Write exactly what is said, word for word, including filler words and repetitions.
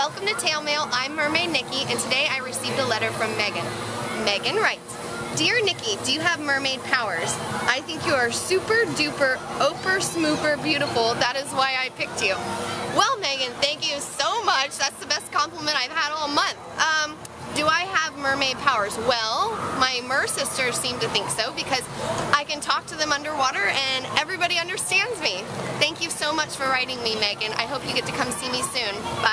Welcome to Tail Mail. I'm Mermaid Nikki, and today I received a letter from Megan. Megan writes, "Dear Nikki, do you have mermaid powers? I think you are super duper, oper smooper beautiful. That is why I picked you." Well, Megan, thank you so much. That's the best compliment I've had all month. Um, do I have mermaid powers? Well, my mer sisters seem to think so because I can talk to them underwater and everybody understands me. Thank you so much for writing me, Megan. I hope you get to come see me soon. Bye.